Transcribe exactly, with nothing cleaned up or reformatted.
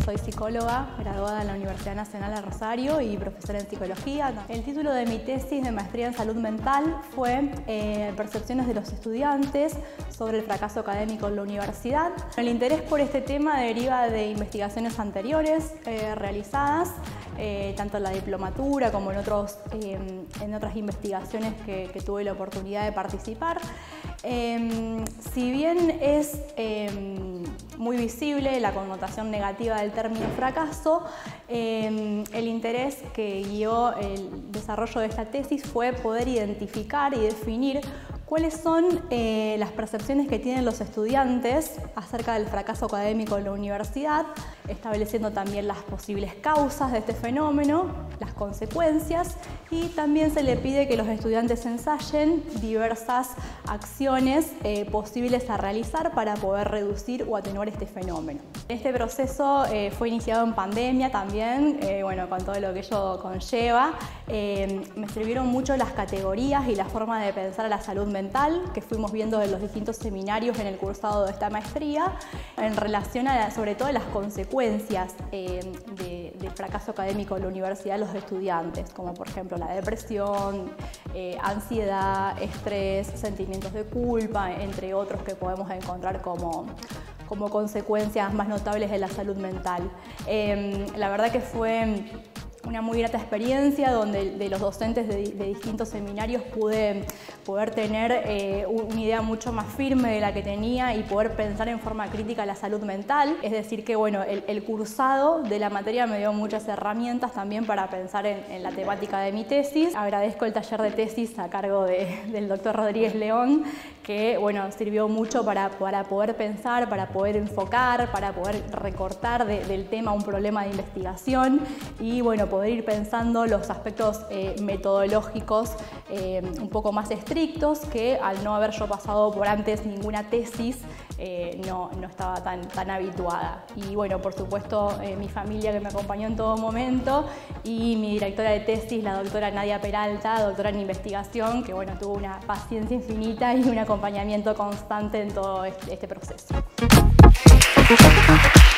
soy psicóloga, graduada en la Universidad Nacional de Rosario y profesora en psicología. El título de mi tesis de maestría en salud mental fue eh, Percepciones de los estudiantes sobre el fracaso académico en la universidad. El interés por este tema deriva de investigaciones anteriores eh, realizadas, eh, tanto en la diplomatura como en, otros, eh, en otras investigaciones que, que tuve la oportunidad de participar. Eh, si bien es eh, muy visible la connotación negativa del término fracaso, eh, el interés que guió el desarrollo de esta tesis fue poder identificar y definir cuáles son eh, las percepciones que tienen los estudiantes acerca del fracaso académico en la universidad, estableciendo también las posibles causas de este fenómeno, las consecuencias, y también se le pide que los estudiantes ensayen diversas acciones eh, posibles a realizar para poder reducir o atenuar este fenómeno. Este proceso eh, fue iniciado en pandemia también, eh, bueno, con todo lo que ello conlleva. Eh, me sirvieron mucho las categorías y la forma de pensar a la salud mental mental que fuimos viendo en los distintos seminarios en el cursado de esta maestría en relación a la, sobre todo las consecuencias eh, de, del fracaso académico en la universidad de los estudiantes, como por ejemplo la depresión, eh, ansiedad, estrés, sentimientos de culpa, entre otros que podemos encontrar como como consecuencias más notables de la salud mental. Eh, la verdad que fue una muy grata experiencia donde de los docentes de, de distintos seminarios pude poder tener eh, una idea mucho más firme de la que tenía y poder pensar en forma crítica la salud mental. Es decir que bueno, el, el cursado de la materia me dio muchas herramientas también para pensar en, en la temática de mi tesis. Agradezco el taller de tesis a cargo de, del doctor Rodríguez León, que bueno, sirvió mucho para, para poder pensar, para poder enfocar, para poder recortar de, del tema un problema de investigación y bueno, poder ir pensando los aspectos eh, metodológicos eh, un poco más estrictos que al no haber yo pasado por antes ninguna tesis eh, no, no estaba tan, tan habituada. Y bueno, por supuesto eh, mi familia que me acompañó en todo momento y mi directora de tesis, la doctora Nadia Peralta, doctora en investigación, que bueno, tuvo una paciencia infinita y un acompañamiento constante en todo este, este proceso.